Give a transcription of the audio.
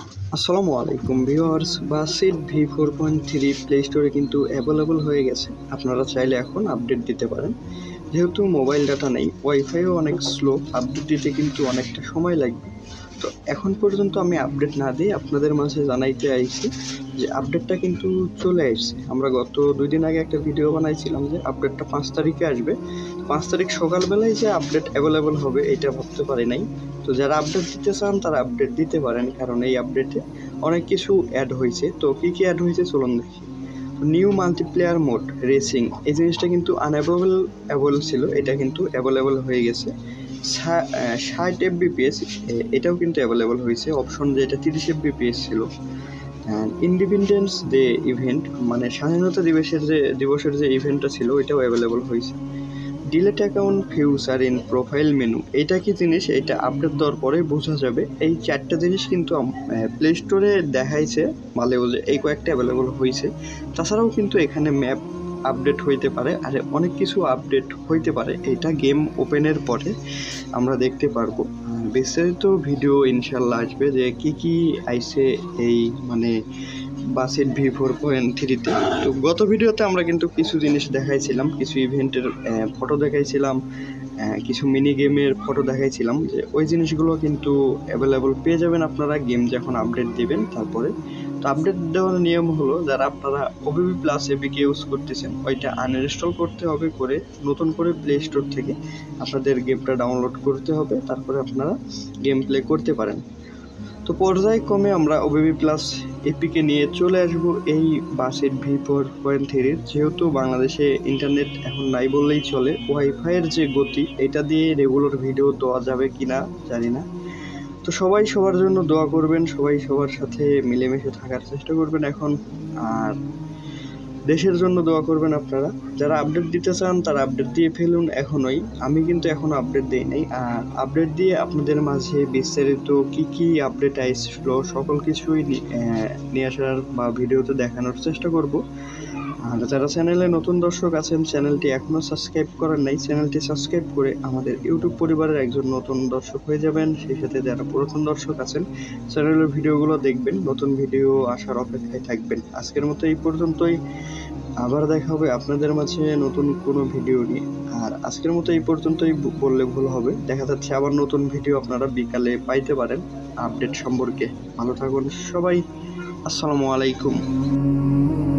আসসালামু আলাইকুম viewers, বাসিট V4.3 play স্টোরে কিন্তু অ্যাভেলেবল হয়ে গেছে। আপনারা চাইলে এখন আপডেট দিতে পারেন। যেহেতু মোবাইল ডাটা নেই, ওয়াইফাইও অনেক স্লো, আপডেট দিতে কিন্তু অনেকটা সময় লাগবে। তো এখন পর্যন্ত আমি আপডেট না দিয়ে আপনাদের মাঝে জানাইতে আইছি যে আপডেটটা কিন্তু চলে আসছে। আমরা গত 2 দিন আগে একটা ভিডিও বানাইছিলাম যে আপডেটটা 5 তারিখে আসবে। 5 তারিখ সকালবেলায় যে আপডেট অ্যাভেলেবল হবে এটা ভাবতে পারি নাই। তো যারা আপডেট দিতে চান তারা আপডেট দিতে পারেন, কারণ এই আপডেটে অনেক কিছু অ্যাড হয়েছে। তো কী কী অ্যাড হয়েছে চলুন দেখি। নিউ মাল্টিপ্লেয়ার মোড রেসিং, এই জিনিসটা কিন্তু আনঅ্যাভেলেবল ছিল, এটা কিন্তু অ্যাভেলেবল হয়ে গেছে। 60 FBPS এটাও কিন্তু অ্যাভেলেবল হয়েছে। অপশন যেটা 30 FBPS ছিল। ইন্ডিপেন্ডেন্স ডে ইভেন্ট, মানে স্বাধীনতা দিবসের যে ইভেন্টটা ছিল ওইটাও অ্যাভেলেবল হয়েছে। Delete account feature in profile menu, এটা কি জিনিস, এটা আপডেট দেওয়ার পরে বোঝা যাবে। এই 4টা জিনিস কিন্তু প্লে স্টোরে দেখাইছে, মালেও যে এই কয়েকটা অ্যাভেলেবল হয়েছে। তাছাড়াও কিন্তু এখানে ম্যাপ আপডেট হইতে পারে, আর অনেক কিছু আপডেট হইতে পারে। এটা গেম ওপেনের পরে আমরা দেখতে পারবো। বিস্তারিত ভিডিও ইনশাল্লাহ আসবে যে কি কি আইছে এই মানে বাসেট V4.3-তে। তো গত ভিডিওতে আমরা কিন্তু কিছু জিনিস দেখাইছিলাম, কিছু ইভেন্টের ফটো দেখাইছিলাম, কিছু মিনি গেমের ফটো দেখাইছিলাম, যে ওই জিনিসগুলো কিন্তু অ্যাভেলেবল পেয়ে যাবেন আপনারা গেম যখন আপডেট দিবেন তারপরে। তো আপডেট দেওয়ার নিয়ম হলো, যারা আপনারা ওবিবি প্লাস এপিকে ইউজ করতেছেন ওইটা আনইনস্টল করতে হবে, করে নতুন করে প্লে স্টোর থেকে আপনাদের গেমটা ডাউনলোড করতে হবে, তারপরে আপনারা গেম প্লে করতে পারেন। তো পর্যায়ক্রমে আমরা ওবিবি প্লাস এপিকে নিয়ে চলে আসবো এই বাসেট V4.3। যেহেতু বাংলাদেশে ইন্টারনেট এখন নাই বললেই চলে, ওয়াইফাইয়ের যে গতি এটা দিয়ে রেগুলার ভিডিও দেওয়া যাবে কিনা জানি না। তো সবাই সবার জন্য দোয়া করবেন, সবাই সবার সাথে মিলেমিশে থাকার চেষ্টা করবেন এখন, আর দেশের জন্য দোয়া করবেন আপনারা। যারা আপডেট দিতে চান তারা আপডেট দিয়ে ফেলুন এখনই। আমি কিন্তু এখনও আপডেট দিই নাই, আর আপডেট দিয়ে আপনাদের মাঝে বিস্তারিত কি কি আপডেট আসলো সকল কিছুই নিয়ে আসার বা ভিডিওতে দেখানোর চেষ্টা করব। আর যারা চ্যানেলে নতুন দর্শক আছেন, চ্যানেলটি এখনও সাবস্ক্রাইব করেন নাই, চ্যানেলটি সাবস্ক্রাইব করে আমাদের ইউটিউব পরিবারের একজন নতুন দর্শক হয়ে যাবেন। সেই সাথে যারা পুরাতন দর্শক আছেন চ্যানেলের ভিডিওগুলো দেখবেন, নতুন ভিডিও আসার অপেক্ষায় থাকবেন। আজকের মতো এই পর্যন্তই, আবার দেখা হবে আপনাদের মাঝে নতুন কোনো ভিডিও নিয়ে। আর আজকের মতো এই পর্যন্তই বললে ভুল হবে, দেখা যাচ্ছে আবার নতুন ভিডিও আপনারা বিকালে পাইতে পারেন আপডেট সম্পর্কে। ভালো থাকুন সবাই, আসসালামু আলাইকুম।